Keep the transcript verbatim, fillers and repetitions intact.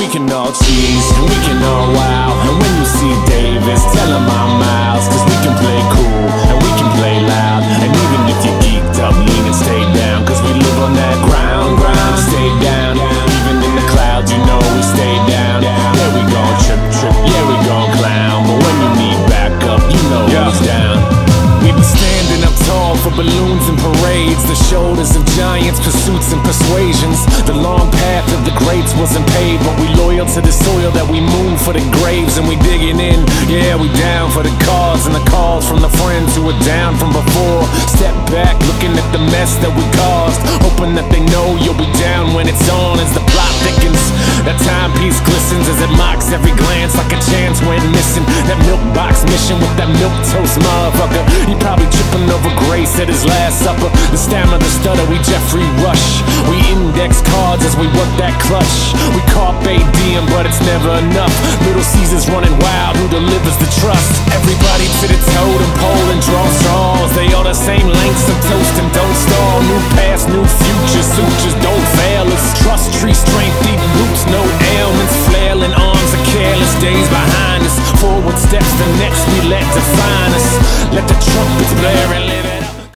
we can all cheese, and we can all wow. And when you see Davis, tell him I'm Miles, cause we can play cool, and we can play loud. And even if you're geeked up, lean and stay down, cause we live on that ground, ground, stay down. Even in the clouds, you know we stay down. Yeah, we gon' trip, trip, yeah, we gon' clown. But when you need backup, you know who's down. We be standing up tall for balloons and parades, the shoulders of giants, pursuits and persuasions. The long path of the greats wasn't paved, but we loyal to the soil that we move for the graves. And we digging in, yeah, we down for the cause and the calls from the friends who were down from before. Step back, looking at the mess that we caused, hoping that they know you'll be down when it's on. As the plot thickens, that timepiece glistens as it mocks every glance like a chance went missing. That milk box mission with that milk toast motherfucker, he probably tripping over grace at his last supper. The stamina, the stutter, we Jeffrey Rush. We index cards as we work that clutch. We carpe diem, but it's never enough. Little Caesar's running wild, who delivers the trust? Everybody to the totem pole and draw straws. They all the same lengths of toast and don't stall. New past, new future, sutures don't fail us. Trust tree strength, deep roots, no ailments. Flailing arms are careless, days behind us. Forward steps, the next we let define us. Let the trumpets blare and